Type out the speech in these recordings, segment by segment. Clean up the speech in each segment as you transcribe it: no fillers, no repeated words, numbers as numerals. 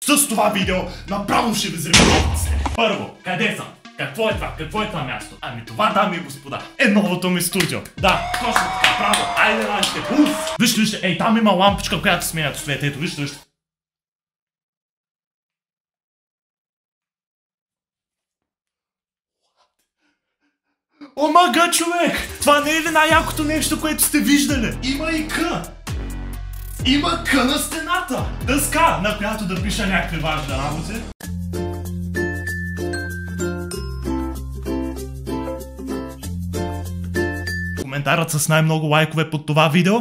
С това видео направо ще ви взривам се. Първо, къде съм? Какво е това? Какво е това място? Ами това, дами и господа, е новото ми студио. Да, точно така, право. Айде, нашите. Вижте, ей, там има лампичка, която сменя цвет. Ето, вижте. Омага, човек! Това не е ли най-якото нещо, което сте виждали? Има и къ! Има къ на стената! Дъска, на която да пиша някакви важни работи. Коментарът с най-много лайкове под това видео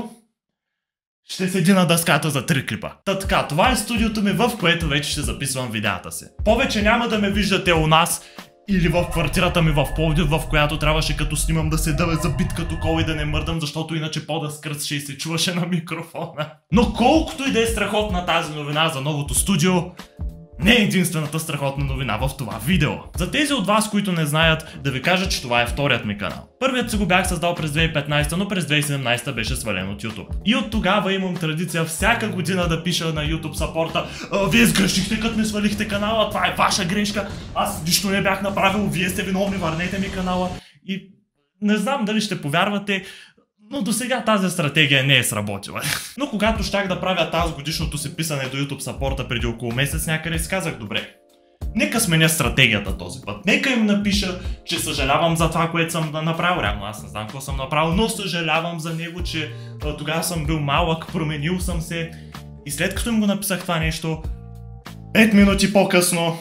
ще седи на дъската за 3 клипа. Та така, това е студиото ми, в което вече ще записвам видеята си. Повече няма да ме виждате у нас или в квартирата ми в Пловдив, в която трябваше като снимам да се дъве забит като кол и да не мърдам, защото иначе пода скръсше и се чуваше на микрофона. Но колкото и да е страхотна тази новина за новото студио, не е единствената страхотна новина в това видео. За тези от вас, които не знаят, да ви кажа, че това е вторият ми канал. Първият си го бях създал през 2015, но през 2017 беше свален от YouTube. И от тогава имам традиция всяка година да пиша на YouTube сапорта: вие сгрешихте, като ми свалихте канала, това е ваша грешка, аз нищо не бях направил, вие сте виновни, върнете ми канала. И не знам дали ще повярвате, но до сега тази стратегия не е сработила. Но когато щях да правя тази годишното си писане до YouTube сапорта преди около месец някъде, си казах: добре, нека сменя стратегията този път. Нека им напиша, че съжалявам за това, което съм направил. Реално аз не знам какво съм направил, но съжалявам за него, че тогава съм бил малък, променил съм се. И след като им го написах това нещо, 5 минути по-късно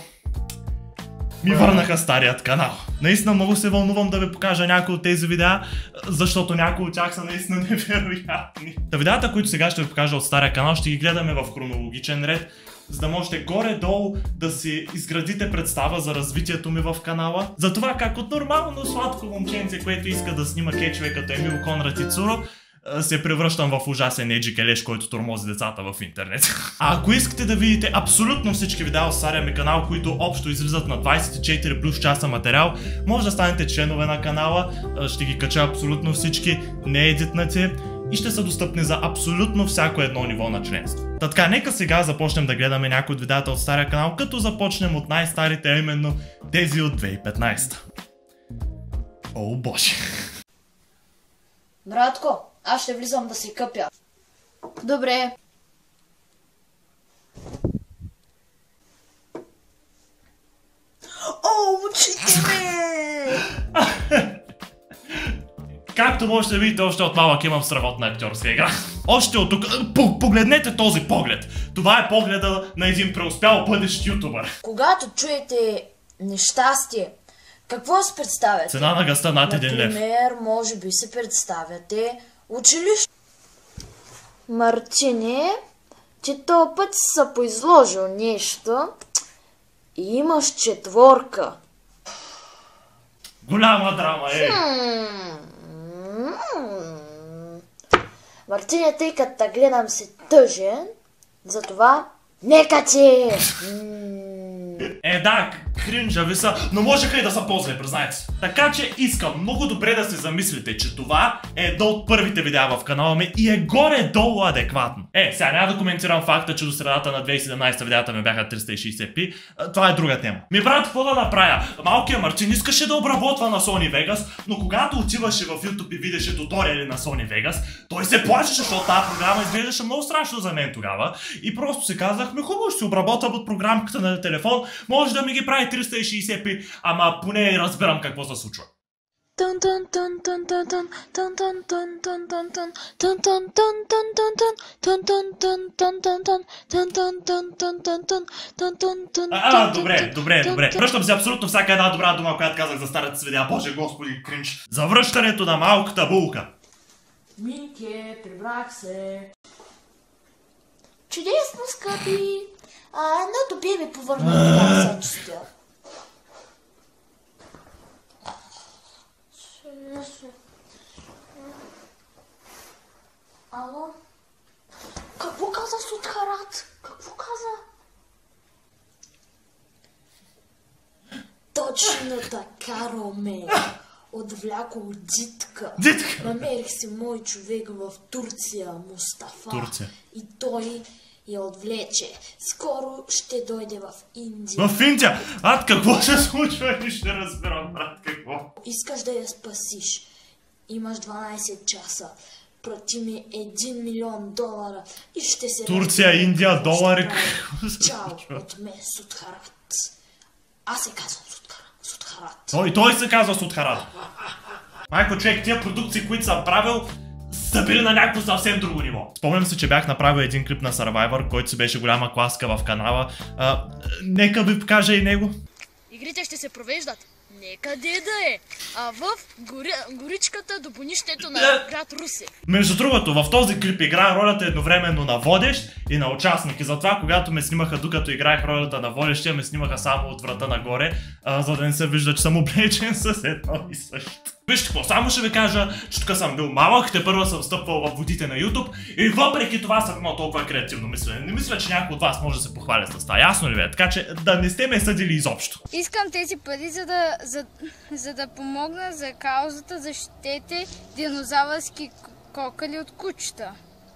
ми върнаха старият канал. Наистина много се вълнувам да ви покажа някои от тези видеа, защото някои от тях са наистина невероятни. Та видеята, които сега ще ви покажа от стария канал, ще ги гледаме в хронологичен ред, за да можете горе-долу да си изградите представа за развитието ми в канала, за това как от нормално сладко момченце, което иска да снима кетчове като Емил, Конрад и Цуро, се превръщам в ужасен еджи келеш, който тормози децата в интернет. А ако искате да видите абсолютно всички видеа от стария ми канал, които общо излизат на 24 плюс часа материал, може да станете членове на канала, ще ги кача абсолютно всички, не едитнати и ще са достъпни за абсолютно всяко едно ниво на членство. Та така, нека сега започнем да гледаме някои от видеята от стария канал, като започнем от най-старите, а именно тези от 2015. О, боже. Братко, аз ще влизам да си къпя. Добре. О, очите ме! Както можете да видите, още от малък имам страхотна актьорска игра. Още от тук... Погледнете този поглед. Това е погледа на един преуспял бъдещ ютубър. Когато чуете нещастие, какво се представяте? Цена на гъста над 1 лев. Например, може би се представяте училище. Мартине, че този път си се поизложил нещо и имаш 4. Голяма драма, е! Мартине, тъй като те гледам си тъжен, затова нека ти! Да, кринжави са, но можеха и да са ползвали, признайте се. Така че искам много добре да се замислите, че това е едно от първите видеа в канала ми и е горе-долу адекватно. Сега няма да коментирам факта, че до средата на 2017 видеята ми бяха 360p. Това е друга тема. Брат, какво да направя? Малкият Мартин искаше да обработва на Sony Vegas, но когато отиваше в YouTube и видеше туториали на Sony Vegas, той се плачеше, защото тази програма изглеждаше много страшно за мен тогава. И просто си казах: хубаво, ще си обработвам от програмката на телефон, може да ми ги прави 360p, ама поне разбирам какво се случва. Добре. Връщам се абсолютно всяка една добра дума, която казах за старата си видеа. Боже господи, кринж. За връщането на малката булка. Минке, прибрах се. Чудесно, скъпи. Едното бебе повърна да се чистя. Ало? Какво каза Судхарат? Какво каза? Точно така, Роме. Отвлякох Дитка. Намерих си мой човек в Турция, Мустафа. И той я отвлече. Скоро ще дойде в Индия. В Индия? Какво се случва? Не ще разбирам, брат, какво? Искаш да я спасиш. Имаш 12 часа. Прати ми $1 милион и ще се... Турция, Индия, долари. Чао от мен, Судхарат. Аз се казвам Судхарат. Той се казва Судхарат. Майко, човек, тия продукции, които съм правил, са били на някакво съвсем друго ниво. Спомням се, че бях направил един клип на Survivor, който си беше голяма класка в канала. Нека ви покажа и него. Игрите ще се провеждат некъде да е, а в горичката до бонището на град Русе. Между другото, в този клип играя ролята едновременно на водещ и на участник. И затова, когато ме снимаха, докато играех ролята на водещия, ме снимаха само от врата нагоре, за да не се вижда, че съм облечен с едно и също. Вижте какво, само ще ви кажа, че тук съм бил малък, тепърва съм стъпвал в водите на YouTube и въпреки това съм имал толкова креативно мислене. Не мисля, че някой от вас може да се похваля с това, ясно ли бе? Така че да не сте ме съдили изобщо. Искам тези пари, за да помогна за каузата защитете динозавърски кокали от кучета.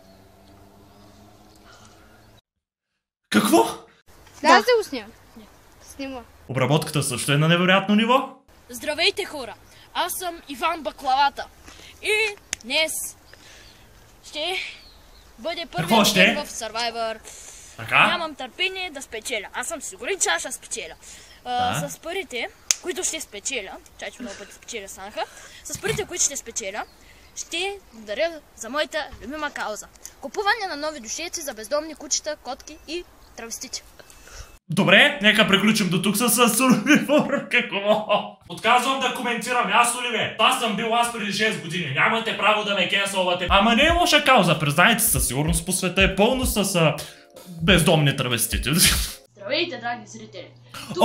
Какво? Да, се го снимам. Снима. Обработката също е на невероятно ниво. Здравейте, хора! Аз съм Иван Баклавата и днес ще бъде първият ден в Survivor. Така? Нямам търпение да спечеля. Аз съм сигурен, че аз ще спечеля. С парите, които ще спечеля, че много пъти спечеля станаха, с парите, които ще спечеля, ще даря за моята любима кауза. Купуване на нови душеци за бездомни кучета, котки и травестити. Добре, нека приключим до тук с Survivor. Какво? Отказвам да коментирам, ясно ли бе? Това съм бил аз преди 6 години. Нямате право да ме кенсълвате. Ама не е лоша кауза, признайте, със сигурност по света е пълно с бездомни травестити. Здравейте, драги зрители! Тук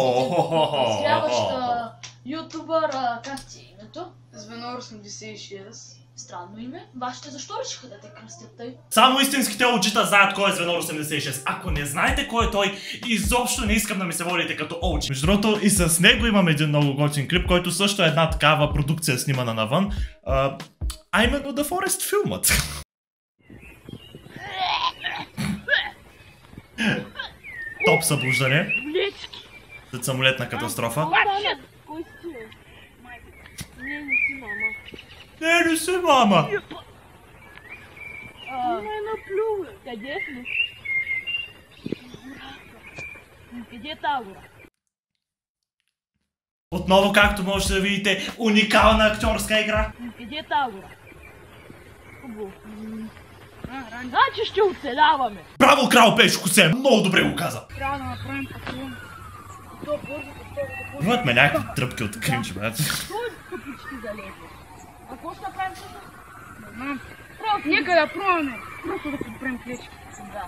Зряваща ютубър, как ти е името? Звенор 86. Странно име. Вашите защо решиха да те кръстят тъй? Само истинските очита знаят кой е Звенор 86. Ако не знаете кой е той, изобщо не искам да ми се водите като очи. Между другото, и с него имам един много готин клип, който също е една такава продукция снимана навън. А именно The Forest филмът. Топ събуждане. След самолетна катастрофа. Не си мама. Къде сме? Къде е тази гора? Отново, както можете да видите, уникална актьорска игра. Къде е тази гора? Значи ще оцеляваме. Браво, крал Пешко Сем! Много добре го каза. Трябва да направим патрон. Имат ме някакви тръпки от кринч, брат. Той почти залезе. А какво ще направим сега? Не знам. Нека да пробваме. Просто да подпрем плечки. Да.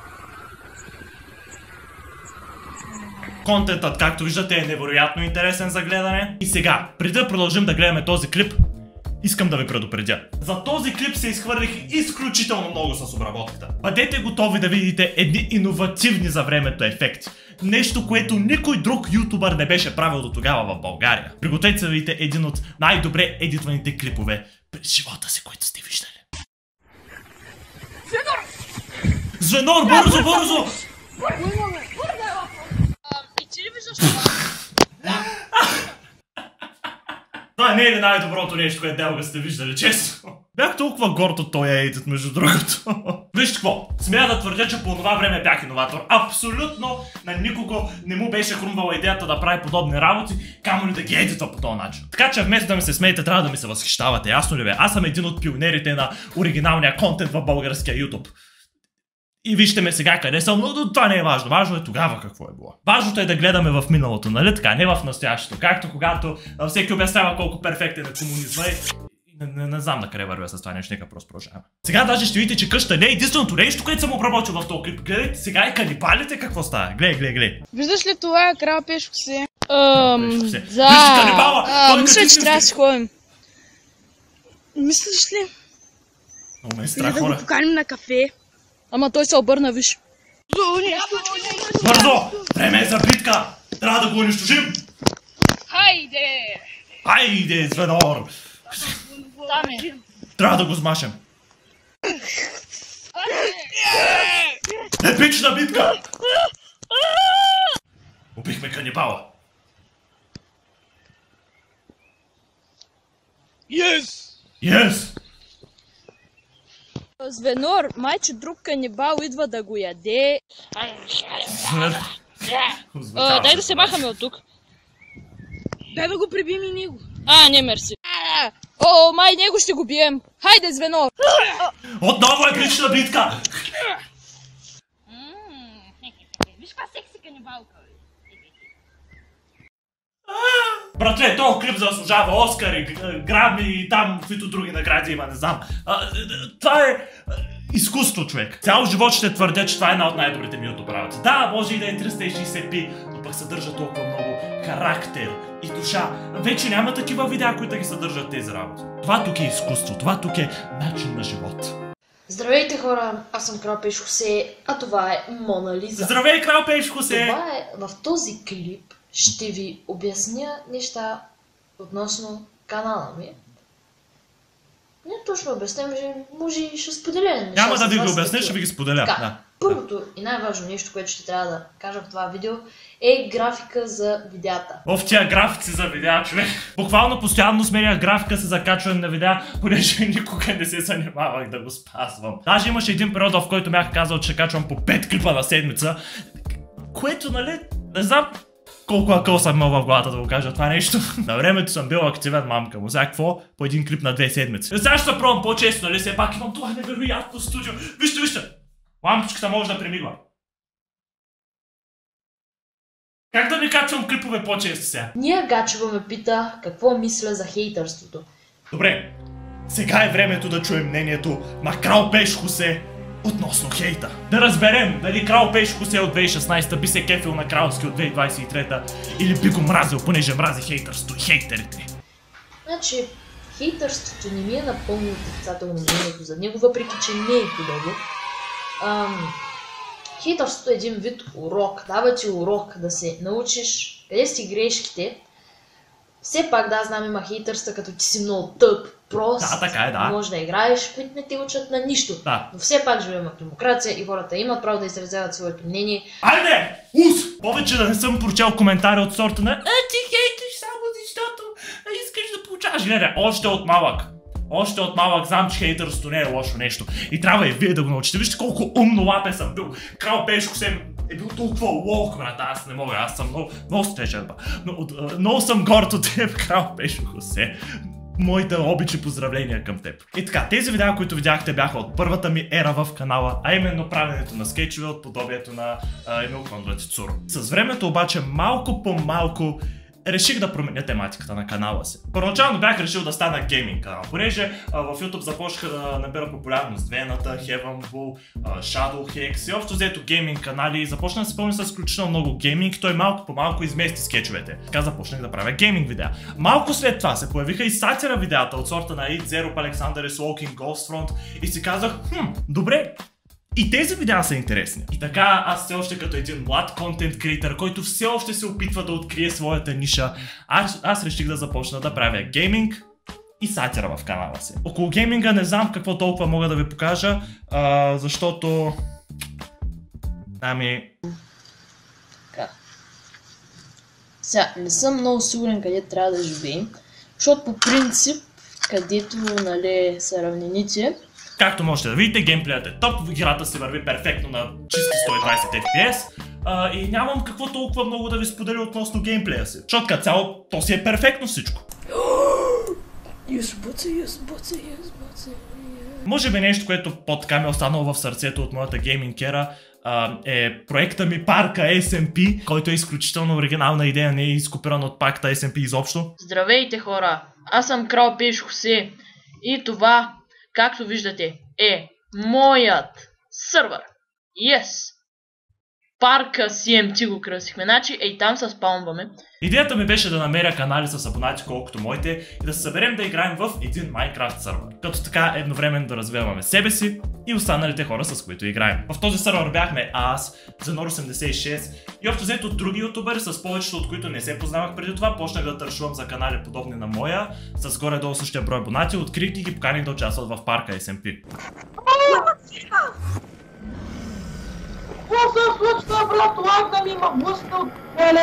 Контентът, както виждате, е невероятно интересен за гледане. И сега, преди да продължим да гледаме този клип, искам да ви предупредя. За този клип се изхвърлих изключително много с обработката. Бъдете готови да видите едни иновативни за времето ефекти. Нещо, което никой друг ютубър не беше правил до тогава в България. Пригответе се да видите един от най-добре едитваните клипове през живота си, които сте виждали. Звенор, бързо, бързо! И ти ли виждаш това? Това не е ли най-доброто нещо, което делга сте виждали, честно? Бях толкова горд от този едит, между другото. Вижте какво, смея да твърдя, че по това време бях иноватор. Абсолютно на никого не му беше хрумвала идеята да прави подобни работи, камо ли да ги едитва по този начин. Така че вместо да ми се смеете, трябва да ми се възхищавате, ясно ли бе? Аз съм един от пионерите на оригиналния контент в българския YouTube. И вижте ме сега къде съм, но това не е важно. Важно е тогава какво е било. Важното е да гледаме в миналото, нали така, не в настоящето. Както когато всеки обяснява колко перфектен е комунизма и не знам на къде вървя с това нещо, нека просто продължаваме. Сега даже ще видите, че къща не е единственото нещо, което съм обработил в този клип. Гледайте сега и канибалите какво става. Гледай. Виждаш ли това, крал Пешко Се? Да. Мисля, че трябва да си ходим. Мислиш ли? Много ме е Или страх, да го хора. поканим на кафе? Ама той се обърна, виж. Бързо! Време е за битка! Трябва да го унищожим! Хайде! Хайде, Звенор! Там е. Трябва да го смашем. Епична битка! Убихме канибала. Yes! Звенор, майче друг канибал идва да го яде. Дай да се махаме от тук. Дай да го прибием и него. Не мерси. О, май него ще го бием. Хайде, Звенор! Отново епична битка! Виж каква секси канибалка. Братле, този клип заслужава Оскари, Грами и там, каквито други награди има, не знам. Това е изкуство, човек. Цял живот ще твърдя, че това е една от най-добрите ми YouTube работи. Да, може и да е 360p, но пък съдържа толкова много характер и душа. Вече няма такива видеа, които ги съдържат тези работи. Това тук е изкуство, това тук е начин на живот. Здравейте хора, аз съм Крал Пеш Хосе, а това е Мона Лиза. Здравей, Крал Пеш Хосе! Това е в този клип. Ще ви обясня неща относно канала ми. Не точно обясням, може и ще споделя неща. Няма да ви ги обясня, ще ви ги споделя. Да. Първото и най-важно нещо, което ще трябва да кажа в това видео, е графика за видеята. В тия графици за видеа, човек. Буквално постоянно сменях графика се закачване на видеа, понеже никога не се занимавах да го спазвам. Даже имаше един период, в който бях казал, че качвам по 5 клипа на седмица, което, нали, не знам колко акъл съм имал в главата да го кажа това нещо. На времето съм бил активен, мамка му. Сега какво? По един клип на 2 седмици. Сега ще се пробвам по-често, нали? Все пак имам това невероятно студио. Вижте! Лампочката може да премигва. Как да ви качвам клипове по-често сега? Ния Гачева ме пита какво мисля за хейтърството. Добре, сега е времето да чуем мнението на Крал Пеш Хосе относно хейта. Да разберем дали Крал Пеш Хосе от 2016 би се кефил на Кралски от 2023 или би го мразил, понеже мрази хейтърството и хейтерите. Значи, хейтърството не ми е напълно отрицателно мнението за него, въпреки че не е хубаво. Хейтърството е един вид урок. Дава ти урок да се научиш къде си грешките. Все пак да, знам, има хейтърства, като ти си много тъп, прост, да, така е, да. Може да играеш, които не те учат на нищо. Да. Но все пак живеем в демокрация и хората имат право да изразяват своето мнение. Айде! Ус! Повече да не съм прочел коментари от сорта на ти хейтиш само защото искаш да получаваш. Гледай, още от малък знам, че хейтърството не е лошо нещо. И трябва и вие да го научите. Вижте колко умно лапе съм бил. Крал Пеш Хосе е бил толкова лох, брат. Аз не мога, аз съм много стечен. Много съм горд от теб, Крал Пеш Хосе. Моите обичи поздравления към теб. И така, тези видеа, които видяхте, бяха от първата ми ера в канала, а именно правенето на скетчове от подобието на Емил Кондратицуро. С времето обаче малко по малко реших да променя тематиката на канала си. Първоначално бях решил да стана гейминг канал, понеже в YouTube започнаха да набират популярност Вената, Heaven Bull, Shadow Hex и общо взето гейминг канали. Започна да се пълни с изключително много гейминг, той малко по малко измести скетчовете. Така започнах да правя гейминг видеа. Малко след това се появиха и сатира видеята от сорта на Eat Zero, Alexander is Walking, Ghost Front и си казах, добре, и тези видеа са интересни. И така, аз все още като един млад контент креатор, който все още се опитва да открие своята ниша, аз реших да започна да правя гейминг и сатира в канала си. Около гейминга не знам какво толкова мога да ви покажа, защото... Сега, не съм много сигурен къде трябва да живеем, защото по принцип, където, нали, са равнините, както можете да видите, геймплеят е топ, играта се върви перфектно на чисти 120 FPS и нямам какво толкова много да ви споделя относно геймплея си. Защото като цяло, то си е перфектно всичко. Може би нещо, което по-така ми е останало в сърцето от моята гейминг ера, е проекта ми парка SMP, който е изключително оригинална идея, не е изкопиран от пакта SMP изобщо. Здравейте хора, аз съм Крал Пеш Хосе и това, както виждате, е моят сървър. Yes! Парка CMT го кръстихме, значи ей там се спаунваме. Идеята ми беше да намеря канали с абонати колкото моите и да се съберем да играем в един Minecraft сървър. Като така едновременно да развиваме себе си и останалите хора, с които играем. В този сървър бяхме аз, Zenor86 и общо взето други ютубери, с повечето от които не се познавах преди това. Почнах да тършувам за канали подобни на моя, с горе-долу същия брой абонати, открих и ги поканих да участват в парка SMP. Какво се случва, брат? Лагна ми има блъсна от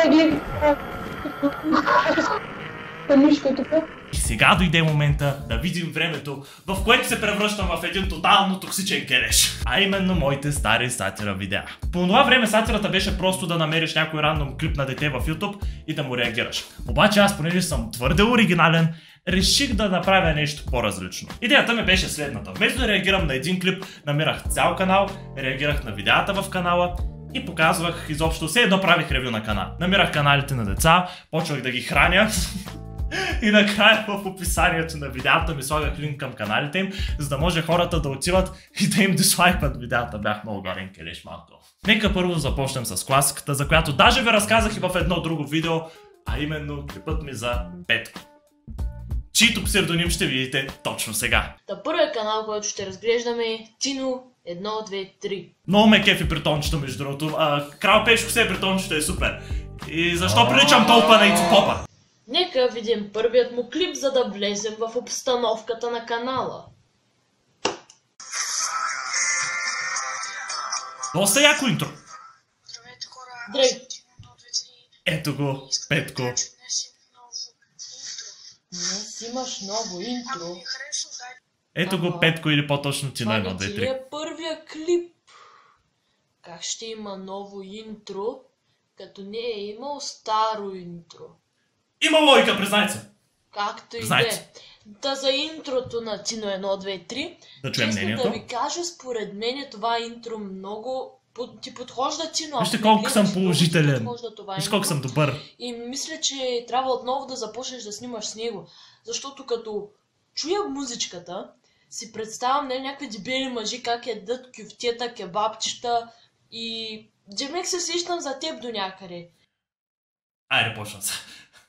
тук. И сега дойде момента да видим времето, в което се превръщам в един тотално токсичен келеш. А именно моите стари сатира видеа. По това време сатирата беше просто да намериш някой рандом клип на дете в YouTube и да му реагираш. Обаче аз, понеже съм твърде оригинален, реших да направя нещо по-различно. Идеята ми беше следната. Вместо да реагирам на един клип, намирах цял канал, реагирах на видеята в канала и показвах изобщо все едно правих ревю на канал. Намирах каналите на деца, почвах да ги храня. И накрая в описанието на видеята ми слагах линк към каналите им, за да може хората да отиват и да им дислайкват видеята. Бях много горен келеш малко. Нека първо започнем с класиката, за която даже ви разказах и в едно друго видео, а именно клипът ми за Петко, чийто псевдоним ще видите точно сега. Първият канал, който ще разглеждаме е Tino 123. Много ме кефи притончето, между другото. Крал Пешко се притончето е супер. И защо приличам толкова на Ицукопа? Нека видим първият му клип, за да влезем в обстановката на канала. Доста яко интро. Здравейте хора, Дрей. Ето го, Петко. Днес имаш ново интро. Ето го, Петко, или по-точно Tino 1, 2, Това 3. е първия клип. Как ще има ново интро, като не е имал старо интро? Има логика, признайте се. Както и да Знаете. е. Да, за интрото на Tino 1, 2, 3. Да чуем честно мнението. да ви кажа, според мен това интро много ти подхожда, Tino. Вижте Ако колко гледаш, съм много ти положителен. подхожда това Виж колко интро. съм добър. И мисля, че трябва отново да започнеш да снимаш с него. Защото като чуя музичката, си представям някакви дебели мъжи как ядат кюфтета, кебабчета и Джемек се сещам за теб до някъде. Айде, почвам се.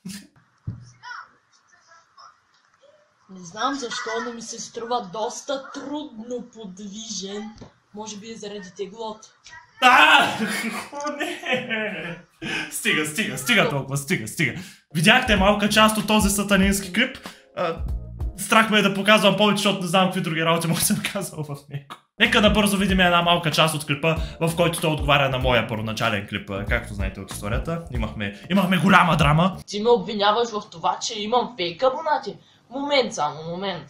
Не знам защо, но ми се струва доста трудно подвижен. Може би заради теглото. О, не! Стига толкова, стига. Видяхте малка част от този сатанински клип. Страх ме е да показвам повече, защото не знам какви други работи мога да съм казал в него. Нека набързо видим една малка част от клипа, в който той отговаря на моя първоначален клип. Както знаете от историята, имахме голяма драма. Ти ме обвиняваш в това, че имам фейк абонати. Момент.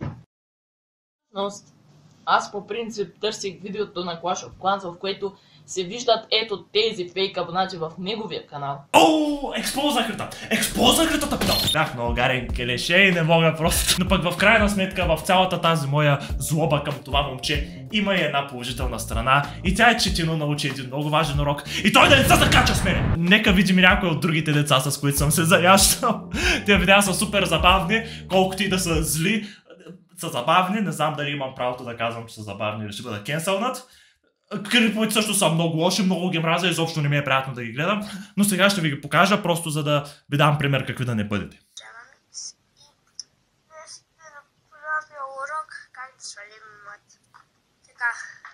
Но аз по принцип търсих видеото на Clash of Clans, в което се виждат ето тези фейк абонати в неговия канал. Ооо, експлозна крътата педал. Бях много гарен келеше и не мога просто. Но пък в крайна сметка в цялата тази моя злоба към това момче има и една положителна страна. И тя е, че Tino научи един много важен урок и той да не се закача с мене. Нека видим и някои от другите деца, с които съм се заящал. Тези видеа са супер забавни, колкото и да са зли. Са забавни, не знам дали имам правото да казвам, че са забавни или ще бъда кенселнат. Клиповете също са много лоши, много ги мразя, изобщо не ми е приятно да ги гледам, но сега ще ви ги покажа, просто за да ви дам пример какви да не бъдете. Днес ще направя урок как да свалим мът. Така,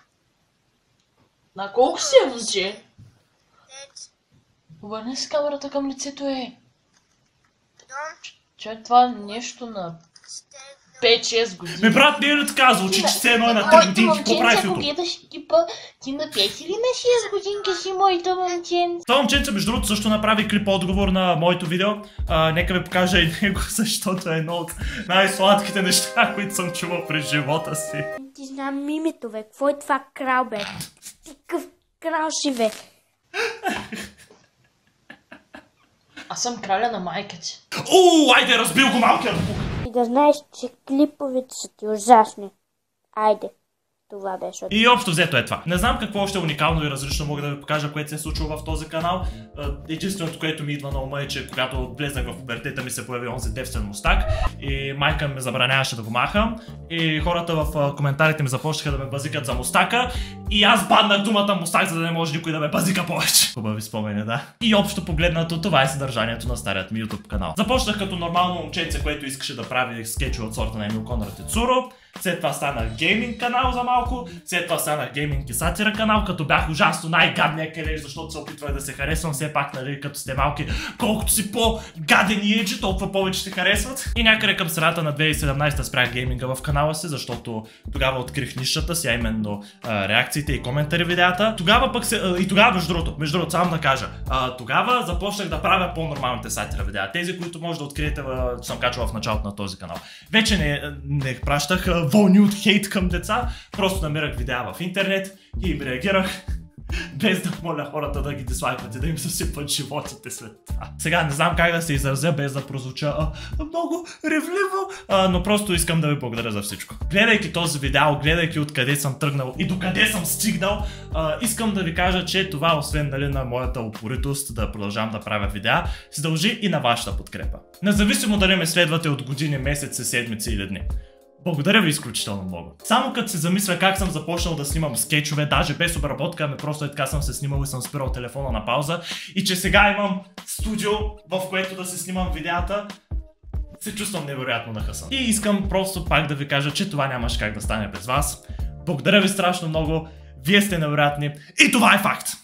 На колко си е, момче? 5, Обърни си камерата към лицето е. дом, Че това нещо на стегна, 5-6 години. Ми брат, не е ли така? Звучи, че все едно е на 3 годинки, какво прави в Ако YouTube? гледаш клипа, ти на 5 или на 6 годинки си, моето момченце. Това момченце, между другото, също направи клип отговор на моето видео. Нека ви покажа и него, защото е едно от най-сладките неща, които съм чувал през живота си. Ти знам името, бе. Какво е това крал, бе? Ти къв крал си, бе. Аз съм краля на майка ти. Айде, разбил го малкия бук. И да знаеш, че клиповете са ти ужасни. Айде. Това беше. И общо взето е това. Не знам какво още уникално и различно мога да ви покажа, което се е случило в този канал. Единственото, което ми идва на ума е, че когато влезнах в пубертета ми се появи онзи девствен мустак и майка ми забраняваше да го махам и хората в коментарите ми започнаха да ме базикат за мустака и аз паднах думата мустак, за да не може никой да ме базика повече. Хубави спомени, да. И общо погледнато, това е съдържанието на старият ми YouTube канал. Започнах като нормално момченце, което искаше да прави скетчове от сорта на Емил Конрад и Цуро. след това станах гейминг канал за малко, след това станах гейминг и сатира канал, като бях ужасно най-гадния келеш, защото се опитвах да се харесвам все пак, нали, като сте малки, колкото си по-гаден и еджи, толкова повече ще харесват. И някъде към средата на 2017 спрях гейминга в канала си, защото тогава открих нишата си, а именно реакциите и коментари видеята. Тогава пък между другото, само да кажа, тогава започнах да правя по-нормалните сатира видеа. Тези, които може да откриете, съм качвал в началото на този канал. Вече не пращах вълни от хейт към деца, просто намирах видеа в интернет и им реагирах, без да моля хората да ги дислайкват и да им съсипват животите след това. Сега не знам как да се изразя без да прозвуча много ревливо, но просто искам да ви благодаря за всичко. Гледайки този видео, гледайки откъде съм тръгнал и докъде съм стигнал, искам да ви кажа, че това, освен, нали, на моята упоритост да продължавам да правя видеа, се дължи и на вашата подкрепа. Независимо дали ме следвате от години, месеци, седмици или дни. Благодаря ви изключително много. Само като се замисля как съм започнал да снимам скетчове, даже без обработка, ами просто така съм се снимал и съм спирал телефона на пауза, и че сега имам студио, в което да се снимам видеята, се чувствам невероятно нахъсан. И искам просто пак да ви кажа, че това нямаше как да стане без вас. Благодаря ви страшно много, вие сте невероятни и това е факт!